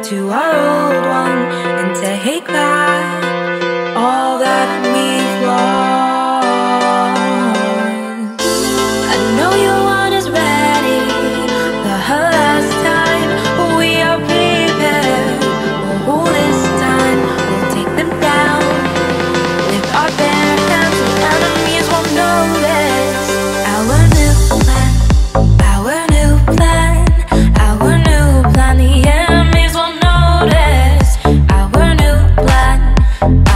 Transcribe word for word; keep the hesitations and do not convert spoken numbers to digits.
to our old one and take back all that we've lost. I know your one is ready, the last time we are prepared. Oh, this time we'll take them down with our bare hands, and enemies won't notice. Our new plan, our new plan, our new plan. The enemies won't notice. Our new plan.